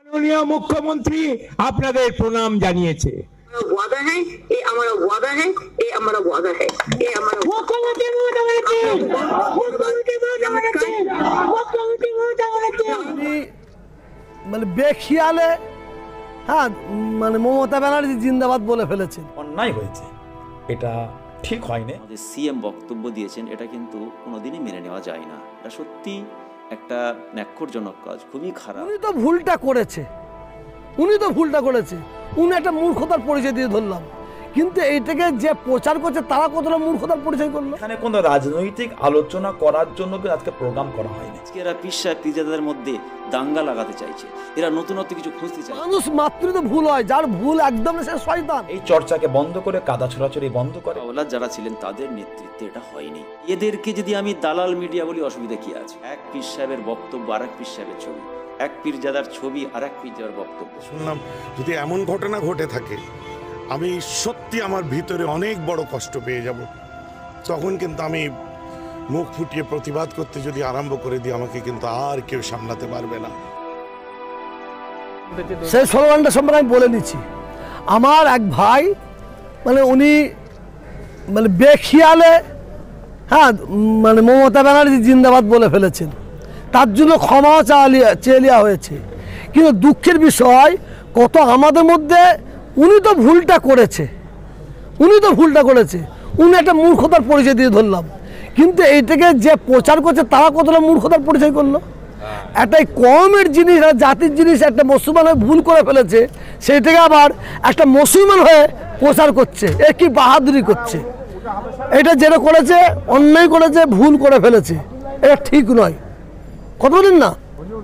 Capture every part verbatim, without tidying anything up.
মাননীয় মুখ্যমন্ত্রী আপনাদের প্রণাম জানিয়েছে। वादा है, ये हमारा वादा है, ये हमारा वादा है, ये हमारा मुख्यमंत्री महोदय मुख्यमंत्री महोदय মানে বেখিয়ালে হ্যাঁ মানে মমতা ব্যানার্জি জিন্দাবাদ বলে ফেলেছেন। অন্যায় হয়েছে, এটা ঠিক হয়নি। আমাদের সিএম বক্তব্য দিয়েছেন, এটা কিন্তু কোনোদিনই মেনে নেওয়া যায় না। এটা সত্যি একটা ন্যাক্কারজনক কাজ, খুবই খারাপ। উনি তো ভুলটা করেছে, উনি তো ভুলটা করেছে উনি একটা মূর্খতার পরিচয় দিয়ে ধরলাম, কিন্তু এইটাকে যে প্রচার করছে তারা কতটা মূর্খতার পরিচয় করলো। এখানে কোনো রাজনৈতিক আলোচনা করার জন্য আজকে প্রোগ্রাম করা হয়নি। আজকে এরা পিসা পিজাদের মধ্যে দাঙ্গা লাগাতে চাইছে, এরা নতুনত্ব কিছু খুঁজতে চায়। মানুষ মাত্রই তো ভুল হয়, যার ভুল একদম সে শয়তান। এই চর্চাকে বন্ধ করে কাদা ছড়াছড়ি বন্ধ করে ওলাদ যারা ছিলেন তাদের নেতৃত্বে এটা হয়নি। এদেরকে যদি আমি দালাল মিডিয়া বলি অসুবিধা কি আছে? এক পীর সাহেবের বক্তব্য আর এক পীর সাহেবের ছবি, এক পীরজাদার ছবি আর এক পীরজাদার বক্তব্য। শুনলাম যদি এমন ঘটনা ঘটে থাকে আমি সত্যি আমার ভিতরে অনেক বড় কষ্ট পেয়ে যাব। তখন কিন্তু আমি মুখ ফুটিয়ে প্রতিবাদ করতে যদি আরম্ভ করে দিই আমাকে কিন্তু আর কেউ সামলাতে পারবে না। সেই স্লোগানটা সম্পর্কে আমি বলে নিচ্ছি। আমার এক ভাই মানে উনি মানে বেখিয়ালে হ্যাঁ মানে মমতা ব্যানার্জি জিন্দাবাদ বলে ফেলেছেন, তার জন্য ক্ষমাও চালিয়ে চেয়ে নেওয়া হয়েছে। কিন্তু দুঃখের বিষয় কত আমাদের মধ্যে উনি তো ভুলটা করেছে উনি তো ভুলটা করেছে উনি একটা মূর্খতার পরিচয় দিয়ে ধরলাম, কিন্তু এইটাকে যে প্রচার করছে তারা কতটা মূর্খতার পরিচয় করলো। একটা কমের জিনিস জাতির জিনিস একটা মুসলমান হয়ে ভুল করে ফেলেছে, সেইটাকে আবার একটা মুসলমান হয়ে প্রচার করছে, এ কি বাহাদুরি করছে। এটা যেটা করেছে অন্যায় করেছে, ভুল করে ফেলেছে, এটা ঠিক নয়। কথা বলেন না,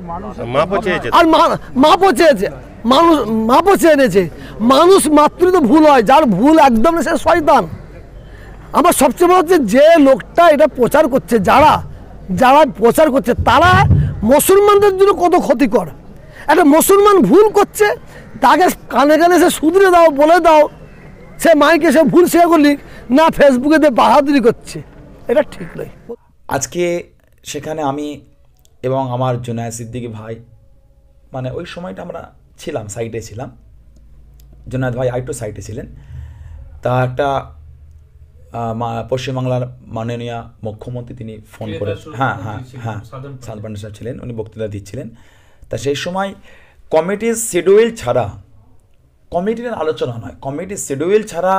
আর মাপও চেয়েছে মানুষ, মাপও চেয়ে এনেছে মানুষ মাত্রই তো ভুল হয়, যার ভুল একদম সে শয়তান। আমার সবচেয়ে বড় হচ্ছে যে লোকটা এটা প্রচার করছে, যারা যারা প্রচার করছে তারা মুসলমানদের জন্য কত ক্ষতিকর। একটা মুসলমান ভুল করছে তাকে কানে কানে সে শুধরে দাও, বলে দাও, সে মাইকে সে ভুল শেয়ার করলি না, ফেসবুকে দিয়ে বাহাদুরি করছে, এটা ঠিক নয়। আজকে সেখানে আমি এবং আমার জুনায়েদ সিদ্দিকি ভাই মানে ওই সময়টা আমরা ছিলাম, সাইটে ছিলাম, জুনায়েদ ভাই আইটো সাইটে ছিলেন। তা একটা পশ্চিমবাংলার মাননীয় মুখ্যমন্ত্রী তিনি ফোন করে, হ্যাঁ হ্যাঁ হ্যাঁ সাদ পান্ডে সাহেব ছিলেন, উনি বক্তৃতা দিচ্ছিলেন। তা সেই সময় কমিটির শিডিউল ছাড়া, কমিটির আলোচনা নয়, কমিটির শিডিউল ছাড়া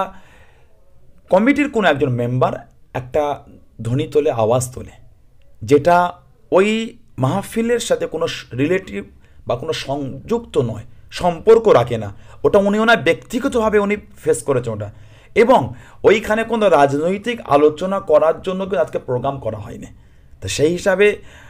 কমিটির কোনো একজন মেম্বার একটা ধ্বনি তোলে, আওয়াজ তোলে, যেটা ওই মাহফিলের সাথে কোনো রিলেটিভ বা কোনো সংযুক্ত নয়, সম্পর্ক রাখে না। ওটা উনি ওনার ব্যক্তিগতভাবে উনি ফেস করেছেন ওটা, এবং ওইখানে কোনো রাজনৈতিক আলোচনা করার জন্য আজকে প্রোগ্রাম করা হয়নি। তো সেই হিসাবে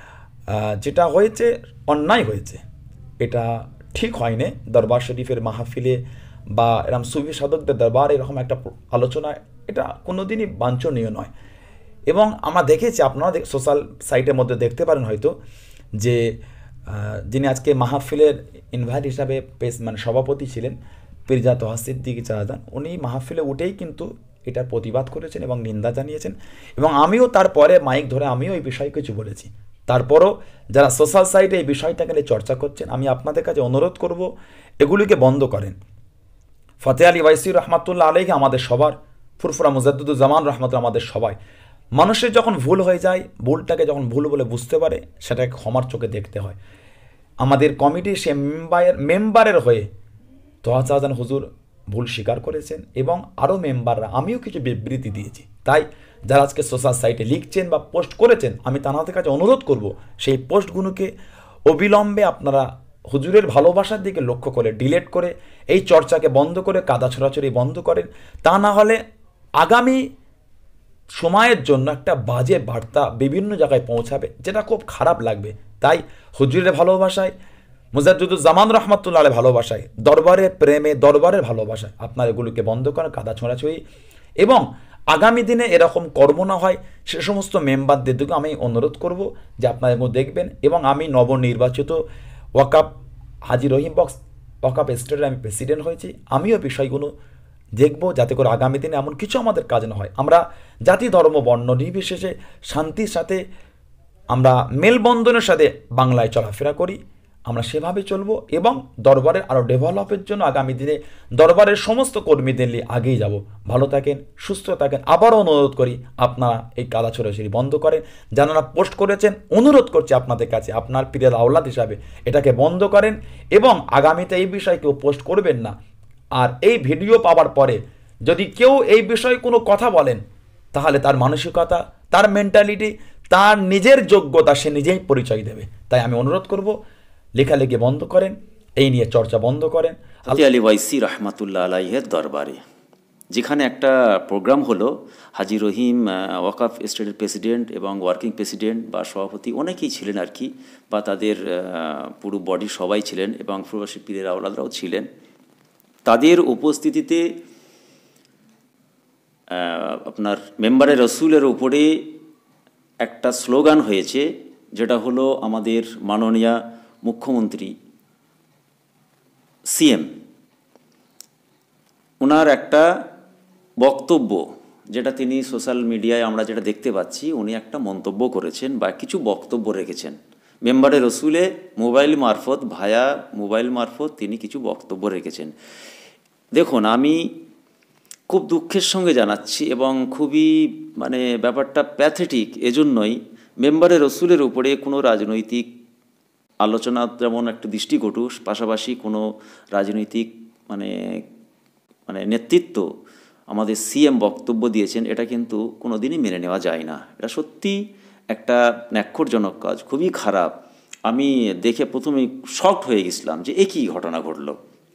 যেটা হয়েছে অন্যায় হয়েছে, এটা ঠিক হয়নি। দরবার শরীফের মাহফিলে বা এরকম সুফি সাধকদের দরবার এরকম একটা আলোচনা এটা কোনোদিনই বাঞ্ছনীয় নয়। এবং আমরা দেখেছি, আপনারা সোশ্যাল সাইটের মধ্যে দেখতে পারেন হয়তো, যে যিনি আজকে মাহফিলের ইনভাইট হিসাবে পেশ মানে সভাপতি ছিলেন পীরজাদা তোহা সিদ্দিকি চাচাজান, উনি মাহফিলে উঠেই কিন্তু এটার প্রতিবাদ করেছেন এবং নিন্দা জানিয়েছেন। এবং আমিও তারপরে মাইক ধরে আমিও এই বিষয়ে কিছু বলেছি। তারপরও যারা সোশ্যাল সাইটে এই বিষয়টাকে নিয়ে চর্চা করছেন, আমি আপনাদের কাছে অনুরোধ করব এগুলিকে বন্ধ করেন। ফতে আলী ওয়াইসি রহমাতুল্লাহ আলাইহি আমাদের সবার, ফুরফুরা মুজাদ্দুজ্জামান রহমাতুল্লাহ আমাদের সবাই। মানুষের যখন ভুল হয়ে যায়, ভুলটাকে যখন ভুল বলে বুঝতে পারে, সেটাকে ক্ষমার চোখে দেখতে হয়। আমাদের কমিটির সে মেম্বারের মেম্বারের হয়ে তোহা চাচাজান হুজুর ভুল স্বীকার করেছেন, এবং আরও মেম্বাররা, আমিও কিছু বিবৃতি দিয়েছি। তাই যারা আজকে সোশ্যাল সাইটে লিখছেন বা পোস্ট করেছেন, আমি তাদের কাছে অনুরোধ করব সেই পোস্টগুলোকে অবিলম্বে আপনারা হুজুরের ভালোবাসার দিকে লক্ষ্য করে ডিলিট করে এই চর্চাকে বন্ধ করে কাদা ছড়াছড়ি বন্ধ করেন। তা না হলে আগামী সময়ের জন্য একটা বাজে বার্তা বিভিন্ন জায়গায় পৌঁছাবে, যেটা খুব খারাপ লাগবে। তাই হুজুরের ভালোবাসায়, মুজাদ্দুজ্জামান রহমাতুল্লাহ আলাইহির ভালোবাসায়, দরবারের প্রেমে, দরবারের ভালোবাসায় আপনার এগুলোকে বন্ধ করেন, কাদা ছোঁড়াছড়ি, এবং আগামী দিনে এরকম কর্ম না হয় সে সমস্ত মেম্বারদের দিকে আমি অনুরোধ করব যে আপনারা এগুলো দেখবেন। এবং আমি নবনির্বাচিত ওয়াকাব হাজি রহিম বক্স ওয়াকাব স্টেটের আমি প্রেসিডেন্ট হয়েছি, আমিও বিষয়গুলো দেখব যাতে করে আগামী দিনে এমন কিছু আমাদের কাজ না হয়। আমরা জাতি ধর্ম বর্ণ নির্বিশেষে শান্তির সাথে আমরা মেলবন্ধনের সাথে বাংলায় চলাফেরা করি। আমরা সেভাবে চলবো এবং দরবারের আরও ডেভেলপের জন্য আগামী দিনে দরবারের সমস্ত কর্মীদের নিয়ে আগেই যাব। ভালো থাকেন, সুস্থ থাকেন। আবারও অনুরোধ করি আপনারা এই কাদা ছোড়াছুড়ি বন্ধ করেন। যারা পোস্ট করেছেন অনুরোধ করছি আপনাদের কাছে, আপনার পীরের আওলাদ হিসাবে এটাকে বন্ধ করেন এবং আগামীতে এই বিষয়ে কেউ পোস্ট করবেন না। আর এই ভিডিও পাওয়ার পরে যদি কেউ এই বিষয়ে কোনো কথা বলেন তাহলে তার মানসিকতা, তার মেন্টালিটি, তার নিজের যোগ্যতা সে নিজেই পরিচয় দেবে। তাই আমি অনুরোধ করব লেখালেখি বন্ধ করেন, এই নিয়ে চর্চা বন্ধ করেন। হাজি আলী ওয়াইসি রহমাতুল্লাহ আলাইহের দরবারে যেখানে একটা প্রোগ্রাম হলো, হাজি রহিম ওয়াকাফ এস্টেটের প্রেসিডেন্ট এবং ওয়ার্কিং প্রেসিডেন্ট বা সভাপতি অনেকেই ছিলেন আর কি, বা তাদের পুরো বডি সবাই ছিলেন এবং প্রবাসী পীরের আওলাদরাও ছিলেন। তাদের উপস্থিতিতে আপনার মেম্বারে রসুলের উপরে একটা স্লোগান হয়েছে, যেটা হলো আমাদের মাননীয় মুখ্যমন্ত্রী সিএম ওনার একটা বক্তব্য, যেটা তিনি সোশ্যাল মিডিয়ায় আমরা যেটা দেখতে পাচ্ছি, উনি একটা মন্তব্য করেছেন বা কিছু বক্তব্য রেখেছেন মেম্বারে রসুলে মোবাইল মারফত, ভায়া মোবাইল মারফত তিনি কিছু বক্তব্য রেখেছেন। দেখুন, আমি খুব দুঃখের সঙ্গে জানাচ্ছি এবং খুবই মানে ব্যাপারটা প্যাথেটিক, এজন্যই মেম্বারে রসুলের উপরে কোনো রাজনৈতিক আলোচনা যেমন একটা দৃষ্টিকটু, পাশাপাশি কোনো রাজনৈতিক মানে মানে নেতৃত্ব আমাদের সিএম বক্তব্য দিয়েছেন, এটা কিন্তু কোনো দিনই মেনে নেওয়া যায় না। এটা সত্যি একটা ন্যাক্কারজনক কাজ, খুবই খারাপ। আমি দেখে প্রথমে শকড হয়ে গেছিলাম যে এ কী ঘটনা ঘটল।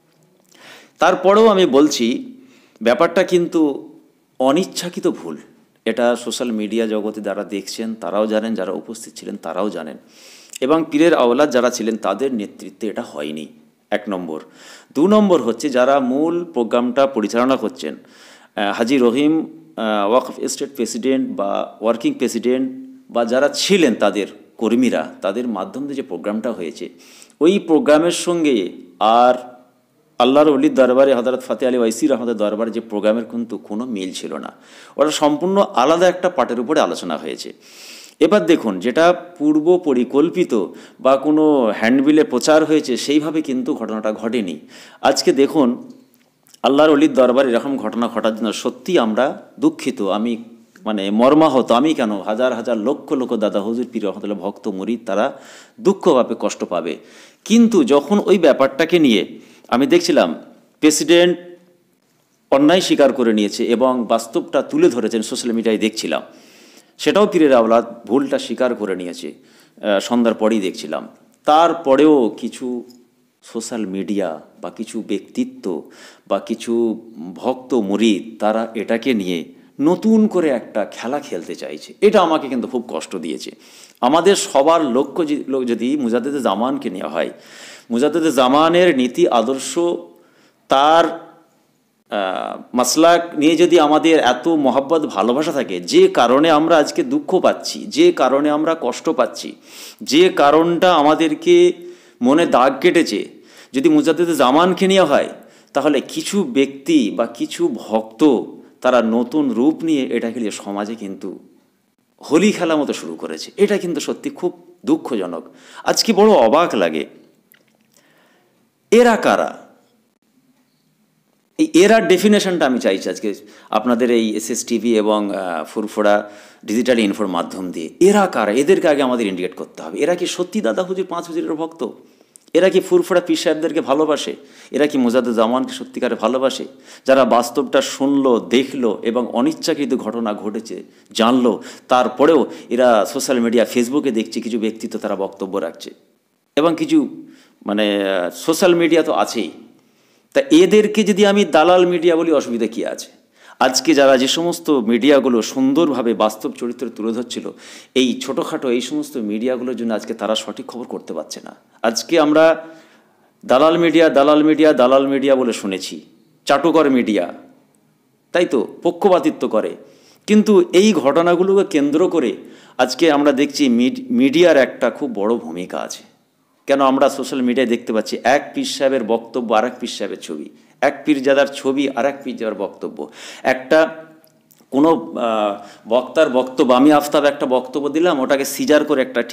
তারপরেও আমি বলছি ব্যাপারটা কিন্তু অনিচ্ছাকৃত ভুল। এটা সোশ্যাল মিডিয়া জগতে যারা দেখছেন তারাও জানেন, যারা উপস্থিত ছিলেন তারাও জানেন, এবং পীরের আওলাদ যারা ছিলেন তাদের নেতৃত্বে এটা হয়নি, এক নম্বর। দু নম্বর হচ্ছে যারা মূল প্রোগ্রামটা পরিচালনা করছেন, হাজি রহিম ওয়াকফ এস্টেট প্রেসিডেন্ট বা ওয়ার্কিং প্রেসিডেন্ট বা যারা ছিলেন তাদের কর্মীরা, তাদের মাধ্যমে যে প্রোগ্রামটা হয়েছে, ওই প্রোগ্রামের সঙ্গে আর আল্লাহর ওলির দরবারে হযরত ফাতে আলী ওয়াইসি রহমতের দরবারে যে প্রোগ্রামের কিন্তু কোনো মিল ছিল না। ওটা সম্পূর্ণ আলাদা একটা পাটের উপরে আলোচনা হয়েছে। এবার দেখুন, যেটা পূর্ব পরিকল্পিত বা কোনো হ্যান্ডবিলে প্রচার হয়েছে সেইভাবে কিন্তু ঘটনাটা ঘটেনি। আজকে দেখুন, আল্লাহর ওলির দরবারে এরকম ঘটনা ঘটার জন্য সত্যি আমরা দুঃখিত। আমি মানে মর্মাহত, আমি কেন, হাজার হাজার লক্ষ লক্ষ দাদা হুজুর পীর রহমতুল্লাহ ভক্ত মুরিদ তারা দুঃখ পাবে, কষ্ট পাবে। কিন্তু যখন ওই ব্যাপারটাকে নিয়ে আমি দেখছিলাম প্রেসিডেন্ট অন্যায় স্বীকার করে নিয়েছে এবং বাস্তবটা তুলে ধরেছেন, সোশ্যাল মিডিয়ায় দেখছিলাম, সেটাও পীরের আওলাদ ভুলটা স্বীকার করে নিয়েছে, সন্ধ্যার পরেই দেখছিলাম। তারপরেও কিছু সোশ্যাল মিডিয়া বা কিছু ব্যক্তিত্ব বা কিছু ভক্ত মুরিদ তারা এটাকে নিয়ে নতুন করে একটা খেলা খেলতে চাইছে। এটা আমাকে কিন্তু খুব কষ্ট দিয়েছে। আমাদের সবার লক্ষ্য যদি মুজাদ্দেদে জামানকে নেওয়া হয়, মুজাদ্দেদে জামানের নীতি আদর্শ, তার মাসলাক নিয়ে যদি আমাদের এত মহব্বত ভালোবাসা থাকে, যে কারণে আমরা আজকে দুঃখ পাচ্ছি, যে কারণে আমরা কষ্ট পাচ্ছি, যে কারণটা আমাদেরকে মনে দাগ কেটেছে, যদি মুজাদ্দেদে জামানকে নেওয়া হয়, তাহলে কিছু ব্যক্তি বা কিছু ভক্ত তারা নতুন রূপ নিয়ে এটাকে নিয়ে সমাজে কিন্তু হোলি খেলা মতো শুরু করেছে। এটা কিন্তু সত্যি খুব দুঃখজনক। আজকে বড় অবাক লাগে, এরা কারা? এই এরার ডেফিনেশনটা আমি চাইছি আজকে আপনাদের এই এসএসটিভি এবং ফুরফুরা ডিজিটাল ইনফোর মাধ্যম দিয়ে। এরা কারা? এদেরকে আগে আমাদের ইন্ডিকেট করতে হবে। এরা কি সত্যি দাদা হুজুর পাঁচ হুজুরের ভক্ত? এরা কি ফুরফুরা পীর সাহেবদেরকে ভালোবাসে? এরা কি মুজাদ্দেদ জামানকে সত্যিকারে ভালোবাসে? যারা বাস্তবটা শুনলো, দেখলো এবং অনিচ্ছাকৃত ঘটনা ঘটেছে জানলো, তারপরেও এরা সোশ্যাল মিডিয়া ফেসবুকে দেখছে কিছু ব্যক্তিত্ব তারা বক্তব্য রাখছে, এবং কিছু মানে সোশ্যাল মিডিয়া তো আছেই। তা এদেরকে যদি আমি দালাল মিডিয়া বলি, অসুবিধা কী আছে? আজকে যারা যে সমস্ত মিডিয়াগুলো সুন্দরভাবে বাস্তব চরিত্র তুলে ধরছিল, এই ছোটোখাটো এই সমস্ত মিডিয়াগুলোর জন্য আজকে তারা সঠিক খবর করতে পারছে না। আজকে আমরা দালাল মিডিয়া দালাল মিডিয়া দালাল মিডিয়া বলে শুনেছি, চাটুকর মিডিয়া, তাই তো, পক্ষপাতিত্ব করে। কিন্তু এই ঘটনাগুলোকে কেন্দ্র করে আজকে আমরা দেখছি মিডিয়ার একটা খুব বড় ভূমিকা আছে। কেন আমরা সোশ্যাল মিডিয়ায় দেখতে পাচ্ছি এক পীর সাহেবের বক্তব্য আর এক পীর সাহেবের ছবি, এক পীরজাদার ছবি আর এক পীরজাদার বক্তব্য। একটা কোনো বক্তার বক্তব্য, আমি আফতাব একটা বক্তব্য দিলাম, ওটাকে সিজার করে একটা ঠিক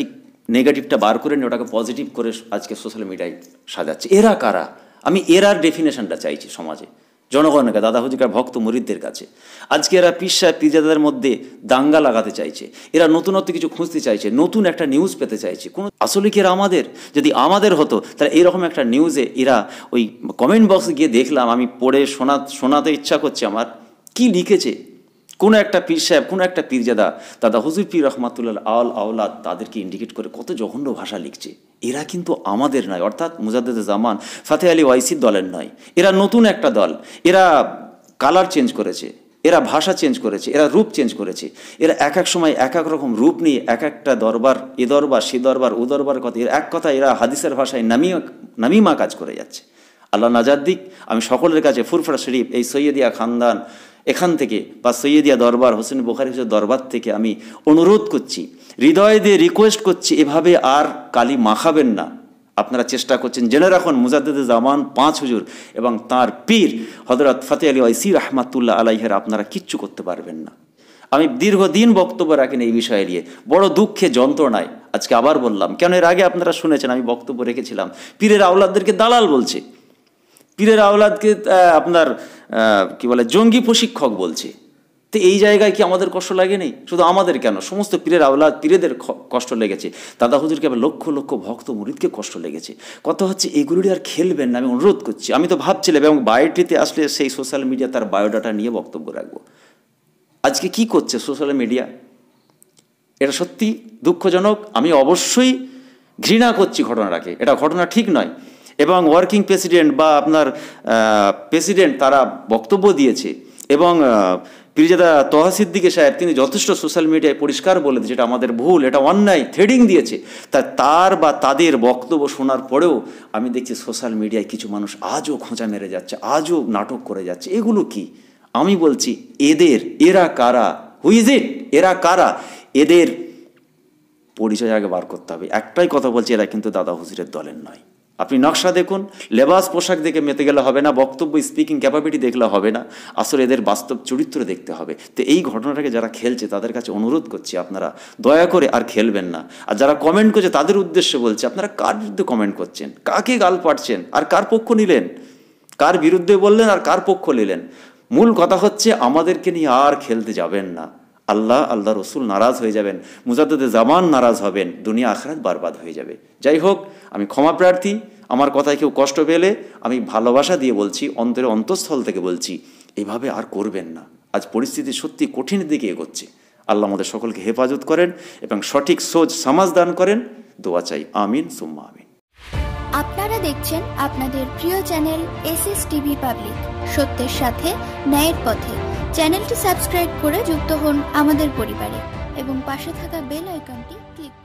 নেগেটিভটা বার করে নিয়ে ওটাকে পজিটিভ করে আজকে সোশ্যাল মিডিয়ায় সাজাচ্ছে। এরা কারা? আমি এরার ডেফিনেশনটা চাইছি সমাজে, জনগণকে, দাদা হুজুরকার ভক্ত মুরিদদের কাছে। আজকে এরা পীর সাহেব পীরজাদাদের মধ্যে দাঙ্গা লাগাতে চাইছে, এরা নতুনত্ব কিছু খুঁজতে চাইছে, নতুন একটা নিউজ পেতে চাইছে। কোনো আসলে কি এরা আমাদের? যদি আমাদের হতো তাহলে এরকম একটা নিউজে এরা ওই কমেন্ট বক্সে গিয়ে দেখলাম, আমি পড়ে শোনা শোনাতে ইচ্ছা করছে আমার, কি লিখেছে কোনো একটা পীর সাহেব, কোনো একটা পীরজাদা, দাদা হুজুর পীর রহমাতুল্লাহ আল আওলাদ, তাদেরকে ইন্ডিকেট করে কত জঘন্য ভাষা লিখছে। এরা কিন্তু আমাদের নয়, অর্থাৎ মুজাদ্দেদে জামান ফাতে আলী ওয়াইসির দলের নয়। এরা নতুন একটা দল, এরা কালার চেঞ্জ করেছে, এরা ভাষা চেঞ্জ করেছে, এরা রূপ চেঞ্জ করেছে। এরা এক এক সময় এক এক রকম রূপ নিয়ে এক একটা দরবার, এ দরবার সে দরবার ও দরবার কথা, এর এক কথা এরা হাদিসের ভাষায় নামিমা নামিমা কাজ করে যাচ্ছে। আল্লাহ নাজাত দিক। আমি সকলের কাছে ফুরফুরা শরীফ, এই সৈয়দিয়া খানদান এখান থেকে বা সৈয়দিয়া দরবার, হোসেন বুখারী হুজুর দরবার থেকে আমি অনুরোধ করছি, হৃদয় দিয়ে রিকোয়েস্ট করছি, এভাবে আর কালি মাখাবেন না। আপনারা চেষ্টা করছেন, জেনে রাখুন মুজাদ্দেদে জামান পাঁচ হুজুর এবং তার পীর হযরত ফাতে আলী ওয়াইসি রাহমাতুল্লাহ আলাইহির আপনারা কিচ্ছু করতে পারবেন না। আমি দীর্ঘদিন বক্তব্য রাখেন এই বিষয়ে নিয়ে, বড় দুঃখে যন্ত্রণায় আজকে আবার বললাম। কেন এর আগে আপনারা শুনেছেন আমি বক্তব্য রেখেছিলাম, পীরের আওলাদদেরকে দালাল বলছে, পীরের আওলাদকে আপনার কি বলে জঙ্গি প্রশিক্ষক বলছে। তো এই জায়গায় কি আমাদের কষ্ট লাগে নেই? শুধু আমাদের কেন, সমস্ত পীরের আওলাদ পীরেদের কষ্ট লেগেছে, দাদা হুজুরকে আবার লক্ষ লক্ষ ভক্ত মুরিদকে কষ্ট লেগেছে। কত হচ্ছে এগুলোরই আর খেলবেন না, আমি অনুরোধ করছি। আমি তো ভাবছিলাম এবং বায়োটিতে আসলে সেই সোশ্যাল মিডিয়া তার বায়োডাটা নিয়ে বক্তব্য রাখবো। আজকে কি করছে সোশ্যাল মিডিয়া, এটা সত্যি দুঃখজনক। আমি অবশ্যই ঘৃণা করছি ঘটনাটাকে, এটা ঘটনা ঠিক নয়। এবং ওয়ার্কিং প্রেসিডেন্ট বা আপনার প্রেসিডেন্ট তারা বক্তব্য দিয়েছে এবং পীরজাদা তোহা সিদ্দিকী সাহেব তিনি যথেষ্ট সোশ্যাল মিডিয়ায় পরিষ্কার বলে দিয়েছে এটা আমাদের ভুল, এটা অন্যায়, থ্রেডিং দিয়েছে। তা তার বা তাদের বক্তব্য শোনার পরেও আমি দেখছি সোশ্যাল মিডিয়ায় কিছু মানুষ আজও খোঁচা মেরে যাচ্ছে, আজও নাটক করে যাচ্ছে। এগুলো কি? আমি বলছি এদের, এরা কারা, হু ইজ ইট, এরা কারা, এদের পরিচয় আগে বার করতে হবে। একটাই কথা বলছি, এরা কিন্তু দাদা হুজুরের দলের নয়। আপনি নকশা দেখুন, লেবাস পোশাক দেখে মেতে গেলে হবে না, বক্তব্য স্পিকিং ক্যাপাবিলিটি দেখলে হবে না, আসলে এদের বাস্তব চরিত্র দেখতে হবে। তো এই ঘটনাটাকে যারা খেলছে তাদের কাছে অনুরোধ করছি আপনারা দয়া করে আর খেলবেন না। আর যারা কমেন্ট করছে তাদের উদ্দেশ্যে বলছে, আপনারা কার বিরুদ্ধে কমেন্ট করছেন, কাকে গাল পাড়ছেন, আর কার পক্ষ নিলেন, কার বিরুদ্ধে বললেন আর কার পক্ষ নিলেন? মূল কথা হচ্ছে আমাদেরকে নিয়ে আর খেলতে যাবেন না। আল্লাহ আল্লাহ রসুল নারাজ হয়ে যাবেন, মুজাদ্দেদে জামান নারাজ হবেন, দুনিয়া আখিরাত বরবাদ হয়ে যাবে। যাই হোক, আমি ক্ষমা প্রার্থী। আমার কথায় কেউ কষ্ট পেলে আমি ভালোবাসা দিয়ে বলছি, অন্তরে অন্তঃস্থল থেকে বলছি, এভাবে আর করবেন না। আজ পরিস্থিতি সত্যি কঠিনের দিকে এগোচ্ছে। আল্লাহ আমাদের সকলকে হেফাজত করেন এবং সঠিক সোচ সমাজ দান করেন। দোয়া চাই, আমিন সুম্মা আমিন। আপনারা দেখছেন আপনাদের প্রিয় চ্যানেল এসএসটিভি পাবলিক, সত্যের সাথে ন্যায়ের পথে। চ্যানেলটি সাবস্ক্রাইব করে যুক্ত হন আমাদের পরিবারে এবং পাশে থাকা বেল আইকনটি ক্লিক করুন।